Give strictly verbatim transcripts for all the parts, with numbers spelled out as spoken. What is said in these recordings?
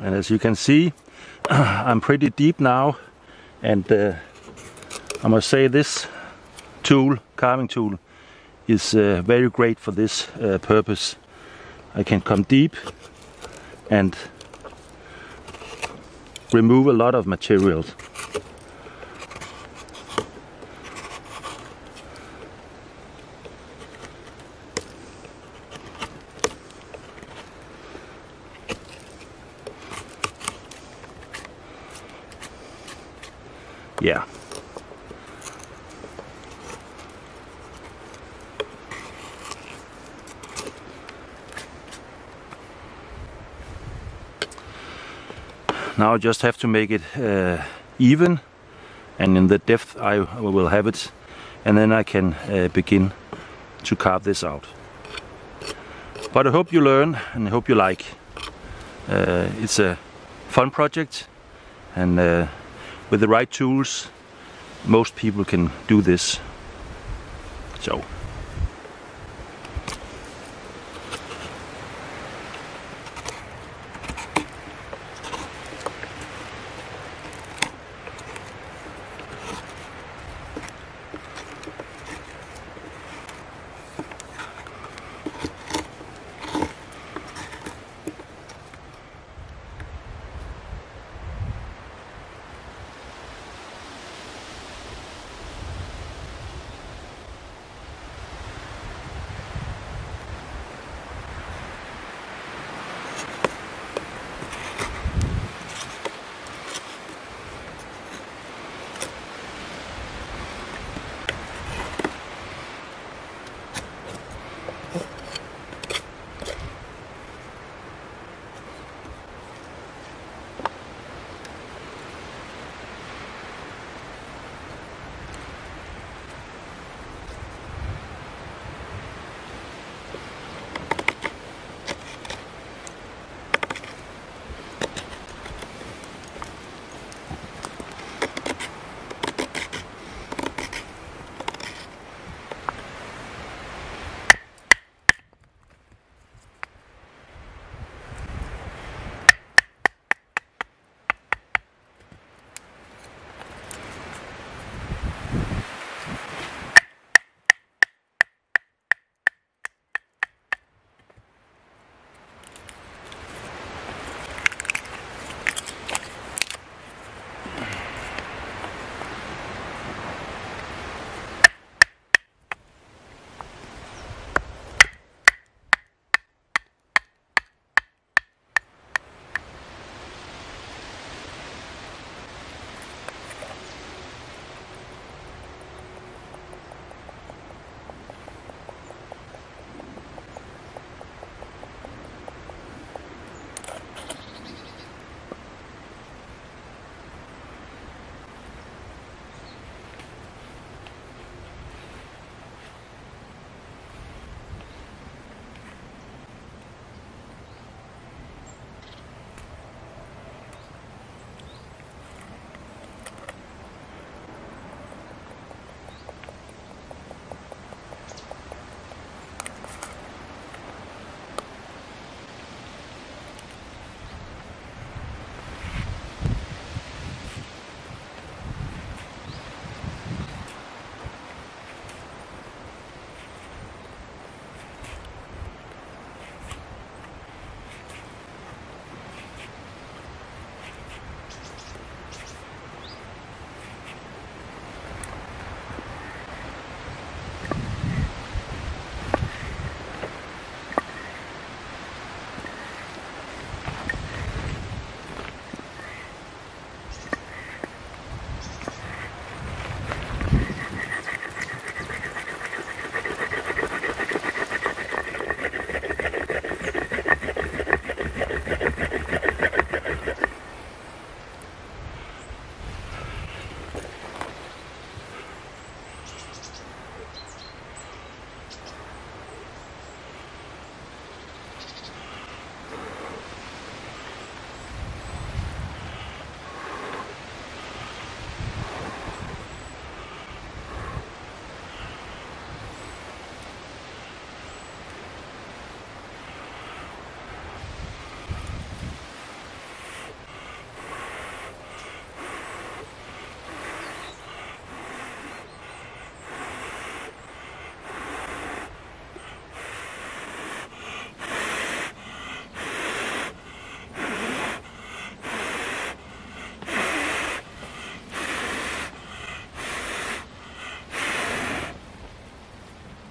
And as you can see, I'm pretty deep now, and uh, I must say this tool, carving tool, is uh, very great for this uh, purpose. I can come deep and remove a lot of materials. Yeah. Now I just have to make it uh, even, and in the depth I will have it, and then I can uh, begin to carve this out. But I hope you learn, and I hope you like. Uh, it's a fun project, and uh, with the right tools, most people can do this. So.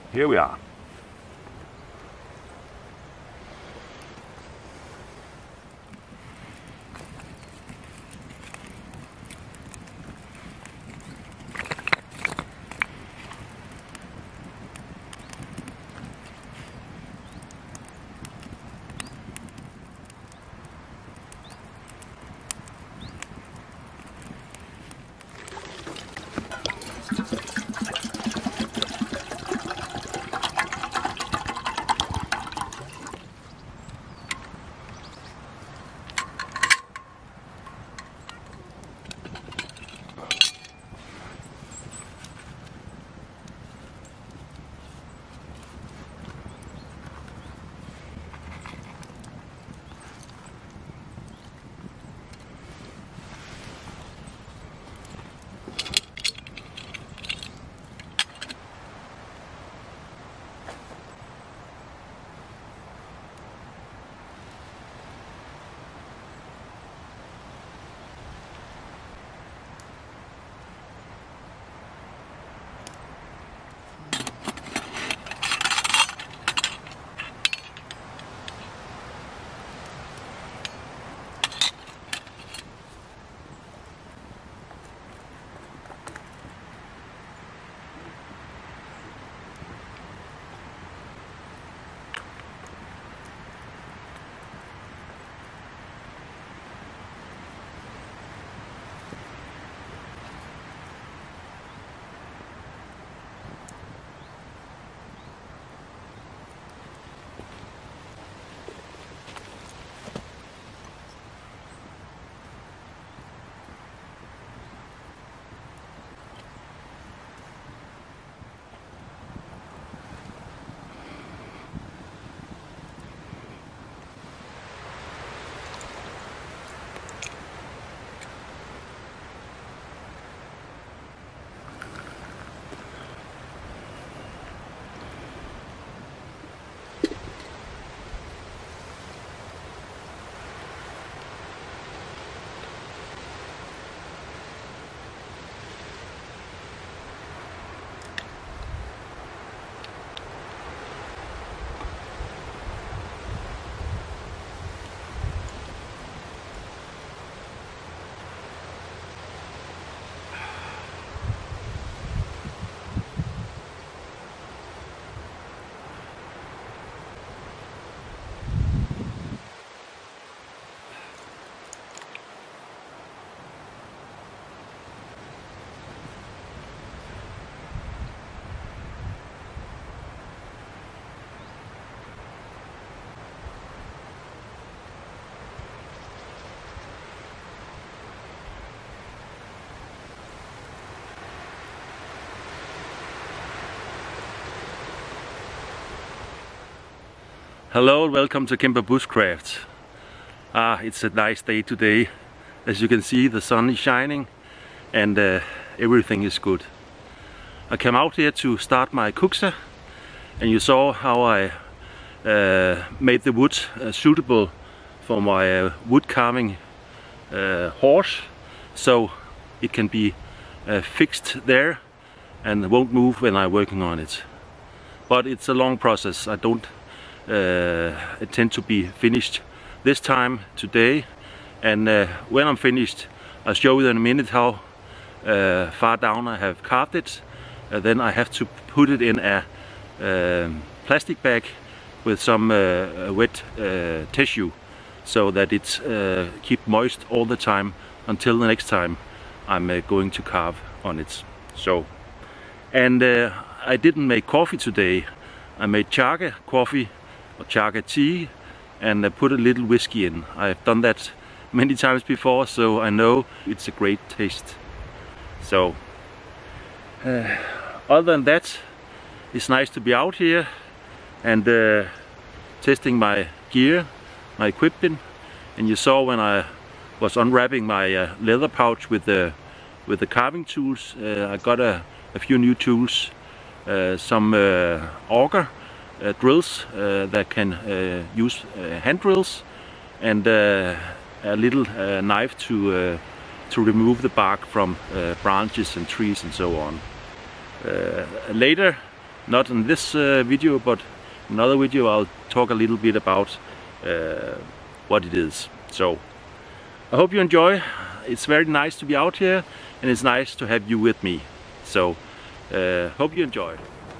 here we are. Hello and welcome to Kemper Bushcraft. Ah, it's a nice day today. As you can see, the sun is shining and uh, everything is good. I came out here to start my Kuxa, and you saw how I uh, made the wood uh, suitable for my uh, wood carving uh, horse, so it can be uh, fixed there and won't move when I'm working on it. But it's a long process. I don't uh, intend to be finished this time today, and uh, when I'm finished I'll show you in a minute how uh, far down I have carved it. Uh, then I have to put it in a uh, plastic bag with some uh, wet uh, tissue, so that it's uh, keep moist all the time until the next time I'm uh, going to carve on it. So, and uh, I didn't make coffee today. I made chaga coffee or chaga tea, and I put a little whiskey in. I've done that many times before, so I know it's a great taste. So uh, other than that, it's nice to be out here and uh, testing my gear, my equipment. And you saw when I was unwrapping my uh, leather pouch with the with the carving tools, uh, I got a, a few new tools, uh, some uh, auger uh, drills uh, that can uh, use uh, hand drills, and uh, a little uh, knife to uh, to remove the bark from uh, branches and trees and so on. Uh, later not in this uh, video, but another video I'll talk a little bit about uh, what it is. So I hope you enjoy. It's very nice to be out here, and it's nice to have you with me. So uh, hope you enjoy.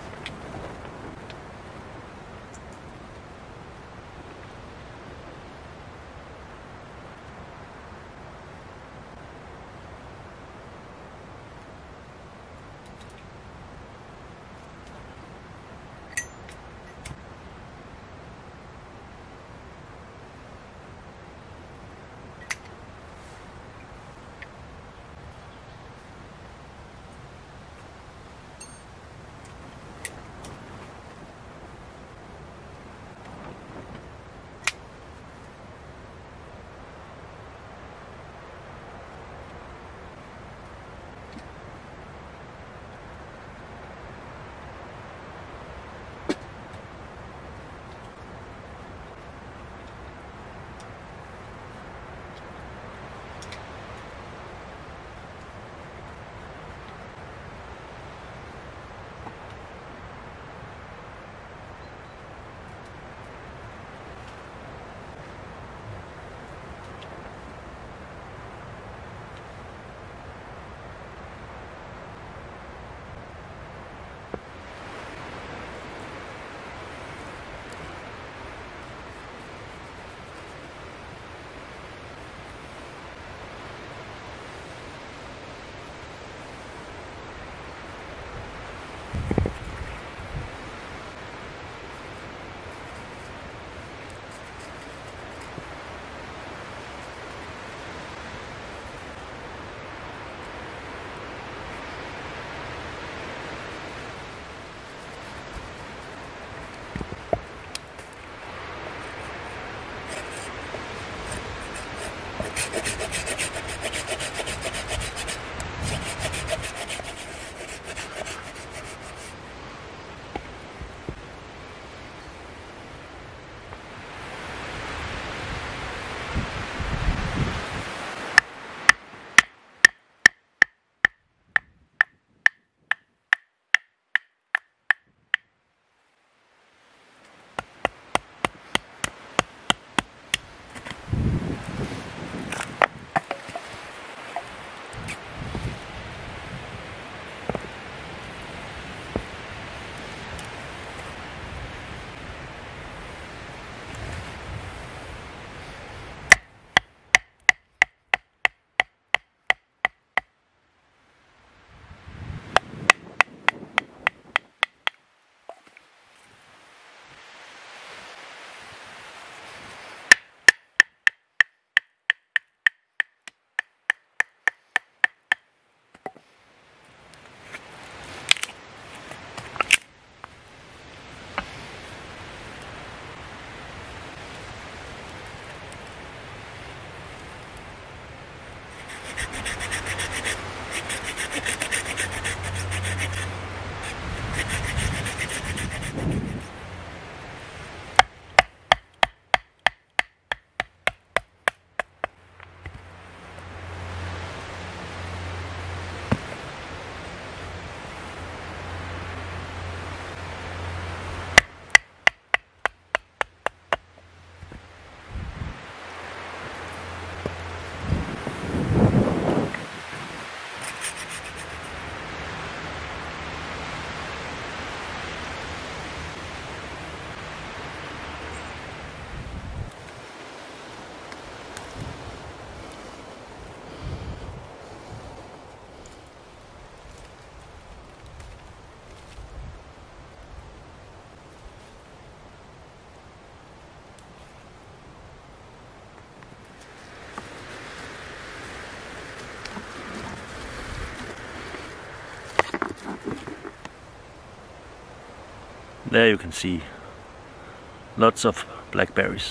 There you can see lots of blackberries.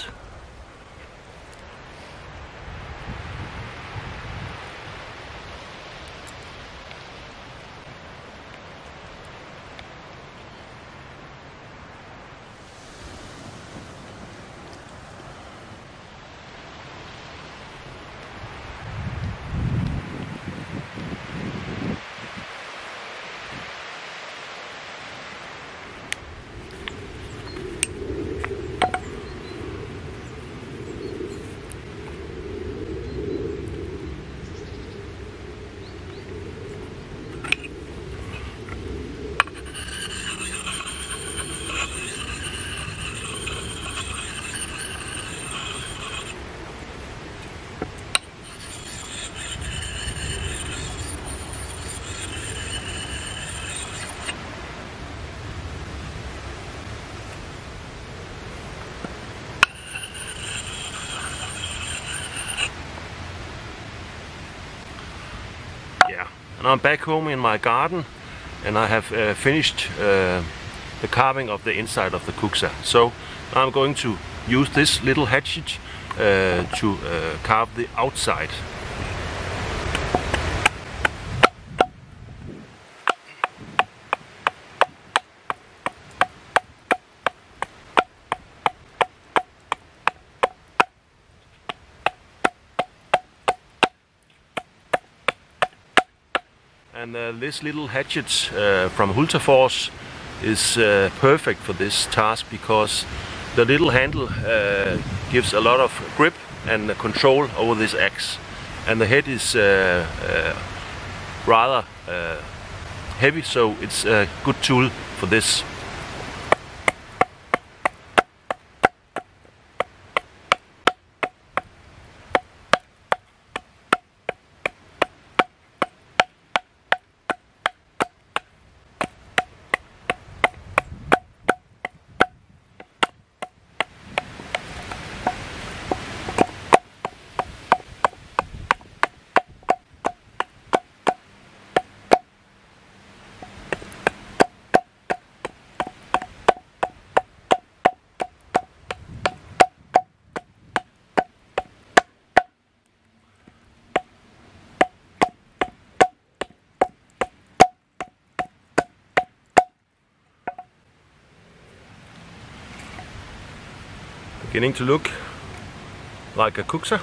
and I'm back home in my garden, and I have uh, finished uh, the carving of the inside of the kuxa. So I'm going to use this little hatchet uh, to uh, carve the outside. And uh, this little hatchet uh, from Hultafors is uh, perfect for this task, because the little handle uh, gives a lot of grip and control over this axe, and the head is uh, uh, rather uh, heavy, so it's a good tool for this. Beginning to look like a kuxa.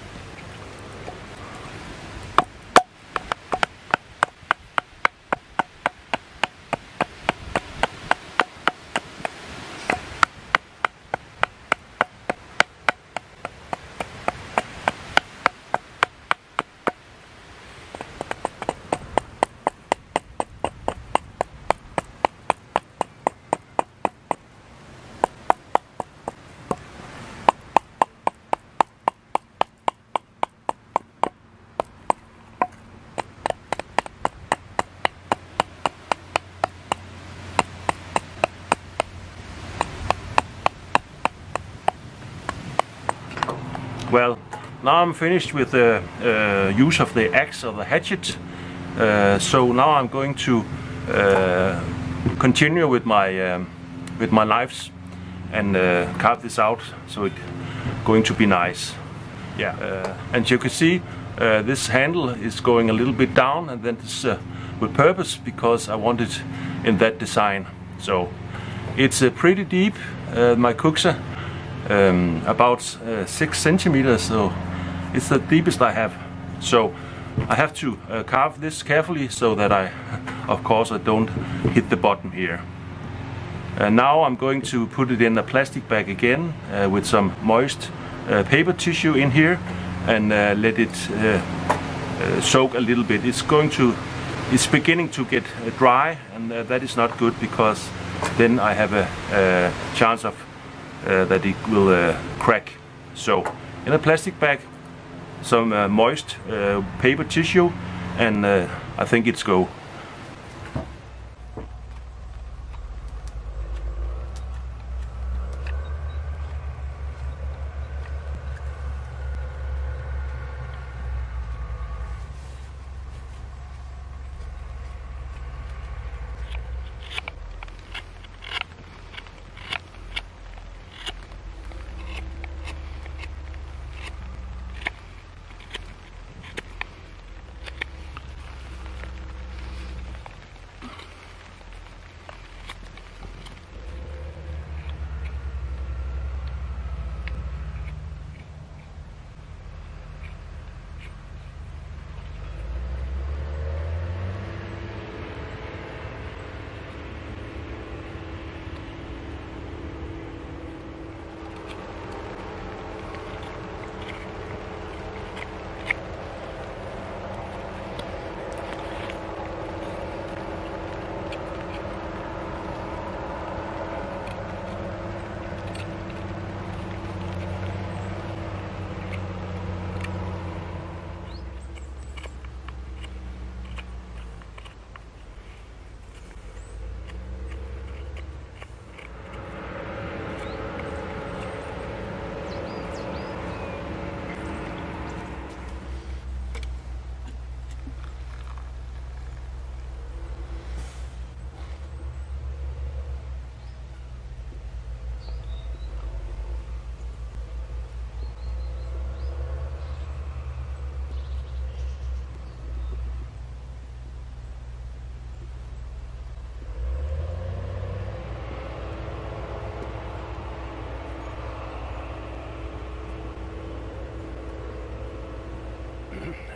Well, now I'm finished with the uh, use of the axe or the hatchet. Uh, so now I'm going to uh, continue with my um, with my knives and uh, carve this out. So it's going to be nice. Yeah. Uh, and you can see uh, this handle is going a little bit down, and then this uh, with purpose, because I want it in that design. So it's uh, pretty deep, uh, my kuxa. Um, about uh, six centimeters, so it's the deepest I have. So I have to uh, carve this carefully, so that I, of course, I don't hit the bottom here. And now I'm going to put it in a plastic bag again uh, with some moist uh, paper tissue in here, and uh, let it uh, uh, soak a little bit. It's going to, it's beginning to get uh, dry, and uh, that is not good, because then I have a, a chance of Uh, that it will uh, crack. So in a plastic bag, some uh, moist uh, paper tissue, and uh, I think it's go.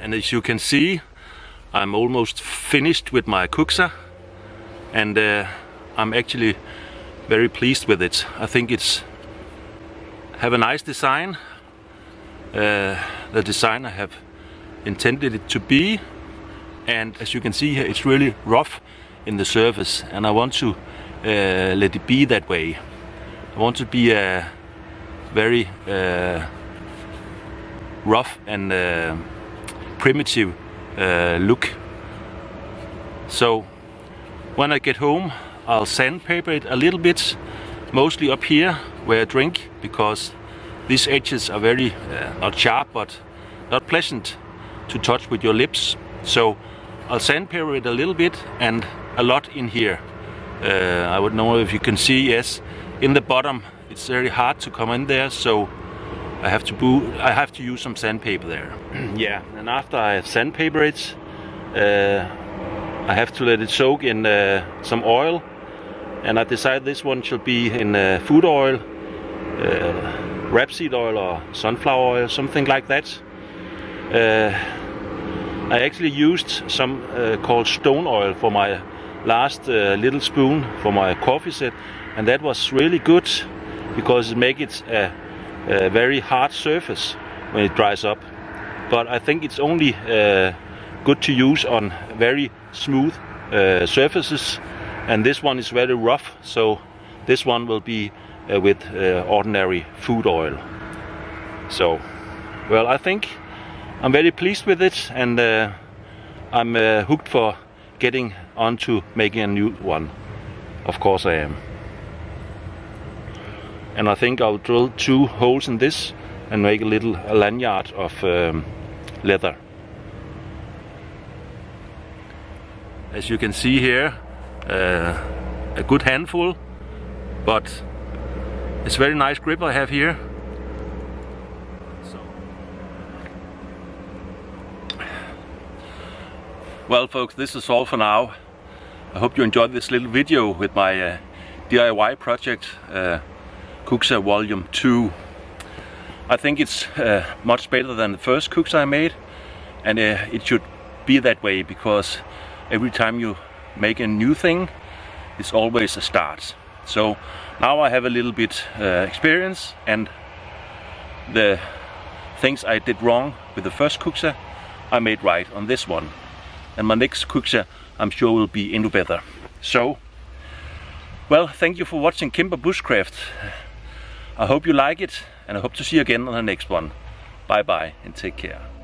and as you can see, I'm almost finished with my kuksa, and uh, I'm actually very pleased with it. I think it's have a nice design, uh, the design I have intended it to be, and as you can see here, it's really rough in the surface, and I want to uh, let it be that way. I want to be a very uh, rough and uh, primitive uh, look. So when I get home, I'll sandpaper it a little bit, mostly up here where I drink, because these edges are very uh, not sharp but not pleasant to touch with your lips. So I'll sandpaper it a little bit and a lot in here. Uh, I would know if you can see, yes, in the bottom it's very hard to come in there, so I have to boo I have to use some sandpaper there. Yeah, and after I sandpaper it, uh, I have to let it soak in uh, some oil, and I decided this one should be in uh, food oil, uh, rapeseed oil or sunflower oil, something like that. Uh, I actually used some uh, called stone oil for my last uh, little spoon for my coffee set, and that was really good because it makes it a, a very hard surface when it dries up. But I think it's only uh, good to use on very smooth uh, surfaces, and this one is very rough, so this one will be uh, with uh, ordinary food oil. So, well, I think I'm very pleased with it, and uh, I'm uh, hooked for getting on to making a new one. Of course I am. And I think I'll drill two holes in this and make a little a lanyard of um, leather. As you can see here, uh, a good handful, but it's very nice grip I have here. So. Well folks, this is all for now. I hope you enjoyed this little video with my uh, D I Y project, uh, Kuksa Volume two. I think it's uh, much better than the first Kuksa I made, and uh, it should be that way, because every time you make a new thing, it's always a start. So now I have a little bit uh, experience, and the things I did wrong with the first Kuksa I made right on this one, and my next Kuksa I'm sure will be into better. So, well, thank you for watching Kimber Bushcraft. I hope you like it, and I hope to see you again on the next one. Bye bye and take care.